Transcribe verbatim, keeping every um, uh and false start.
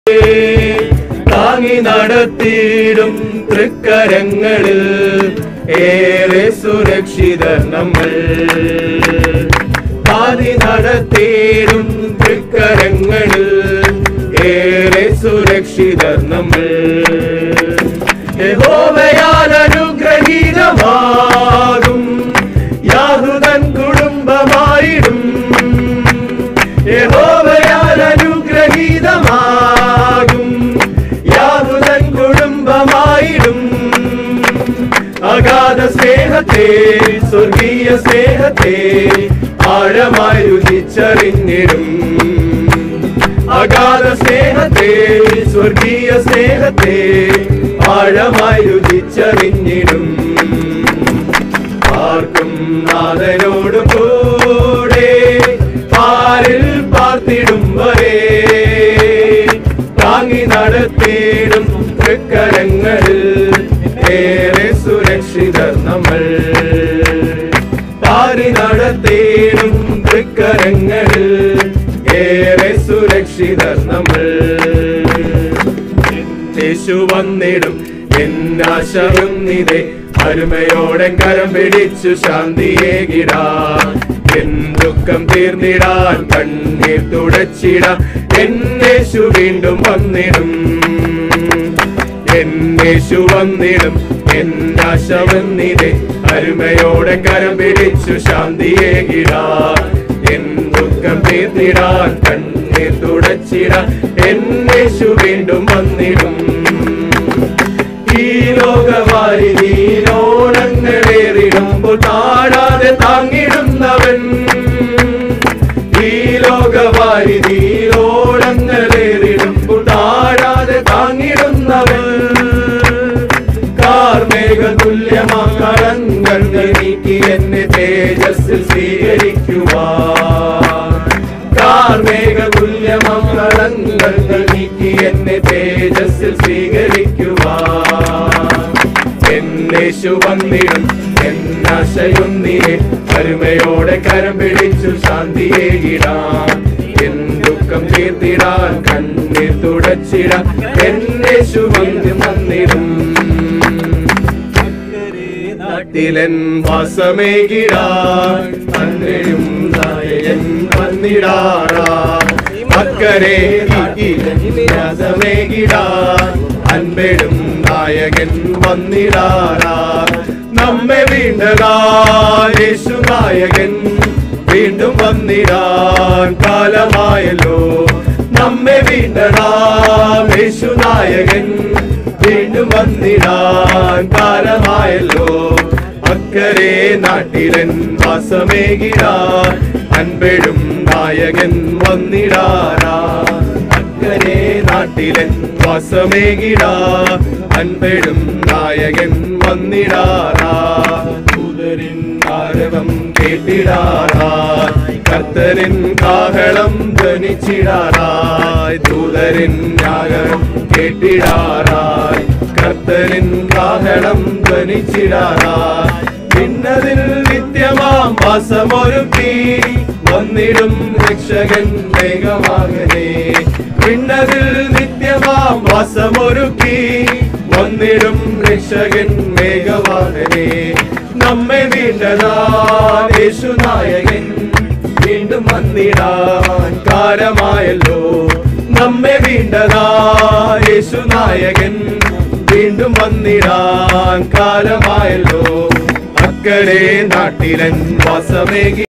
താങ്ങി നടത്തിയിടും തൃക്കരങ്ങളിൽ ഏറെ സുരക്ഷിതർ നമ്മൾ. താങ്ങി നടത്തിയിടും തൃക്കരങ്ങളിൽ ഏറെ സുരക്ഷിതർ നമ്മൾ. യഹോവയാൽ അനുഗ്രഹീതമാകും യാഹൂദൻ കുടുംബമായിടും. യഹോവയാൽ അനുഗ്രഹീതമാകും യാഹൂദൻ കുടുംബമായിടും. അഗാധ സ്നേഹത്തെ സ്വർഗീയ സ്നേഹത്തെ ആഴമായി രുചിച്ചറിഞ്ഞിടും. അഗാധ സ്നേഹത്തെ സ്വർഗീയ സ്നേഹത്തെ ആഴമായി രുചിച്ചറിഞ്ഞിടും. ആർക്കും നാഥനോട് കൂടെ പാരിൽ പാർത്തിടും വരെ താങ്ങി നടത്തിയിടും തൃക്കരങ്ങളിൽ ഏറെ സുരക്ഷിതർ നമ്മൾ. പാരി നടത്തിയിടും തൃക്കരങ്ങളിൽ ഏറെ സുരക്ഷിതർ നമ്മൾ. യേശു വന്നിടും എന്നാശയും നിതേ അരുമയോടെ കരം പിടിച്ചു ശാന്തിയേകിടാൻ. എൻ ദുഃഖം തീർന്നിടാൻ കണ്ണീർ തുടച്ചിടാൻ എന്നേശു വീണ്ടും വന്നിടും. എന്നേശു വന്നിടും എന്നാശ വന്നിതേ അരുമയോടെ കരം പിടിച്ചു ശാന്തിയേകിടാൻ. എൻ ദുഃഖം തീർന്നിടാൻ കണ്ണീർ തുടച്ചിടാൻ എന്നേശു വീണ്ടും വന്നിടും. ഈ ലോകവാരിധിയിലോളങ്ങളേറിടുമ്പോൾ താഴാതെ താങ്ങിടുന്നവൻ. ഈ ലോകവാരിധിയിലോളങ്ങളേറിടുമ്പോൾ താഴാതെ താങ്ങിടുന്നവൻ. കാർമേഘ തുല്യമാ കളങ്ങൾ നീക്കി എന്നെ തേജസ്സിൽ സ്വീകരിക്കുവാൻ. കാർമേഘ തുല്യമാ കളങ്ങൾ നീക്കി എന്നെ തേജസ്സിൽ സ്വീകരിക്കുവാൻ. എന്നേശു വന്നിടും എന്നാശയൊന്നിനെ അരുമയോടെ കരം പിടിച്ചു ശാന്തിയേകിടാൻ. എൻ ദുഃഖം തീർത്തിടാൻ കണ്ണീർ തുടച്ചിടാൻ എന്നേശു വന്നിടും. നാട്ടിലൻ വാസമേകിടാൻ അന്നയും നായകൻ വന്നിടാറാ. അക്കരെ നാട്ടിലൻ അൻപെടും നായകൻ വന്നിടാറാ. നമ്മെ വീണ്ടതാൻ യേശു നായകൻ വീണ്ടും വന്നിടാൻ കാലമായല്ലോ. നമ്മെ വീണ്ടതാൻ യേശു നായകൻ വീണ്ടും വന്നിടാൻ കാലമായല്ലോ. അക്കരെ നാട്ടിലൻ വാസമേകിടാൻ അൻപെടും നായകൻ വന്നിടാറാ. അക്കരെ നാട്ടിലൻ വാസമേകിടാൻ അൻപെടും നായകൻ വന്നിടാറാ. ദൂതരിൻ ആരവം കേട്ടിടാറായി കർത്തരിൻ കാഹളം ധ്വനിച്ചിടാറായി. ദൂതരിൻ ആരവം കേട്ടിടാറായി കർത്തരിൻ കാഹളം ധ്വനിച്ചിടാറായി. പിന്നതിൽ നിത്യമാം വാസമൊരുക്കി വന്നിടും രക്ഷകൻ വേഗമാകനെ. പിന്നതിൽ നിത്യമാം വാസമൊരുക്കി വന്നിടും രക്ഷകൻ വേഗവാഹനെ. നമ്മെ വീണ്ടതാൻ യേശു നായകൻ വീണ്ടും വന്നിടാൻ കാലമായല്ലോ. നമ്മെ വീണ്ടതാൻ യേശു നായകൻ വീണ്ടും വന്നിടാൻ കാലമായല്ലോ. അക്കരെ നാട്ടിലൻ വാസമേകി